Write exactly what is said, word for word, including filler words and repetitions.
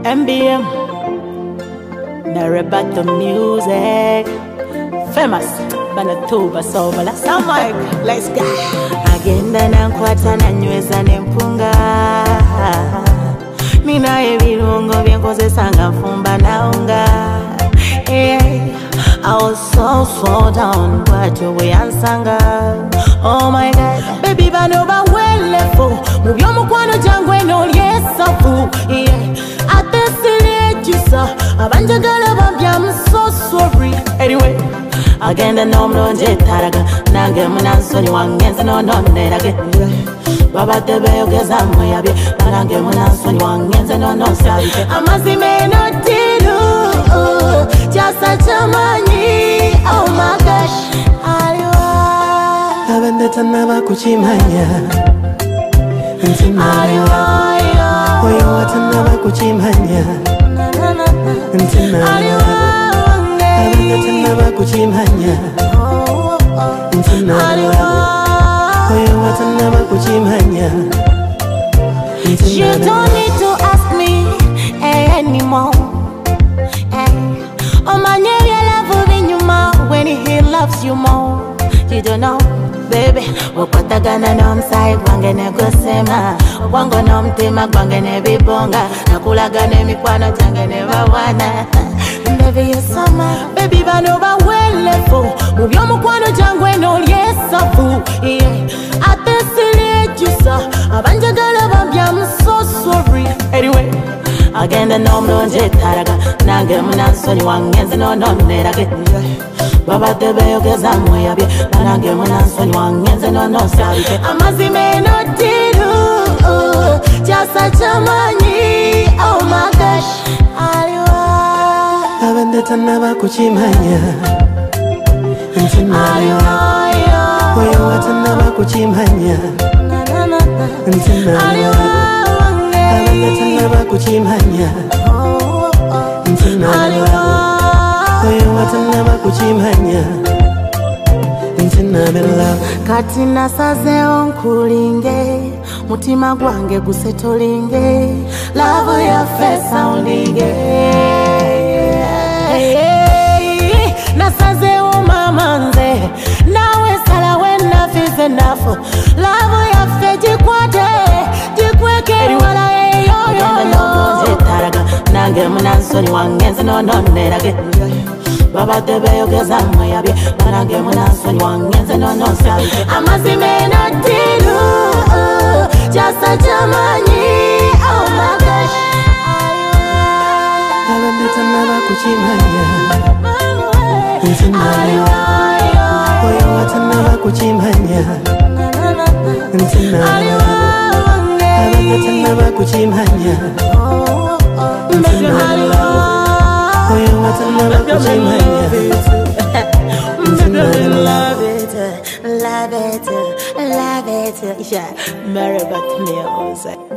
M B M, Narrabato music, famous, Banatuba Sobala, Sound Mike, let's go. Agenda na nkwata na nyweza nempunga, nina ebirungo byenkozesa nga nfumba na unga. Yeah, I was so so down, but you were ansanga. Oh my God, baby bano ba welefo, mubyo mukwano jangwe no yesafu. Yeah, atesile jusa, abanjagala bambya, I'm so sorry. Anyway, agenda no mlonje taraga, nange munansoni wangenze no no nerage. Baba tebe yogeza moyabe, nange munansoni wangenze no no sabi. Amazime no tilu, jasa chamani, oh my gosh. Abandeta naba kuchimanya, ntima oyo wata naba kuchimanya, ntima abandeta naba kuchimanya, ntima oyo wata naba kuchimanya. You don't need to ask me anymore. Oh my, you love him more when he loves you more. You don't know, baby. Wapatagana no msai gwangene gosema, wango no mtima gwangene bibonga, nakulagane mikwano jangene bawana. Baby you summer, baby bano ba welefo, mubyo mukwano jangwe no yesafu. Yeah, atesile jusa, abanjagala bambya, I'm so sorry. Anyway, agenda no mlonje taraga, nange munansoni wangenze no no nerage. Baba tebe yogeza moyabe, nange munansoni wangenze no no sabi. Amazime no tilu, jasa chamani, oh my gosh. Abandeta naba kuchimanya, ntima oyo wata naba kuchimanya, ntima abandeta naba kuchimanya, ntima oyo wata naba kuchimanya, ntima bela. Katina saze onkulinge, mutima gwange gusetolinge, love ya fesa ulinge. Nasaze umamanze, nawe sala when enough is enough. Love ya fe jikwate, jikweke wala yo yo yo. Taraga, nange munansoni wangenze no no nerage. Baba tebe yogeza moyabe, nange munansoni wangenze no no sabi. Amazime no tilu, jasa chamani, oh my gosh. Abandeta naba kuchimanya, ntima oyo wata naba kuchimanya, ntima abandeta naba kuchimanya, ntima oyo wata naba kuchimanya, ntima love it, love it, love it. Yeah, Narrabato music.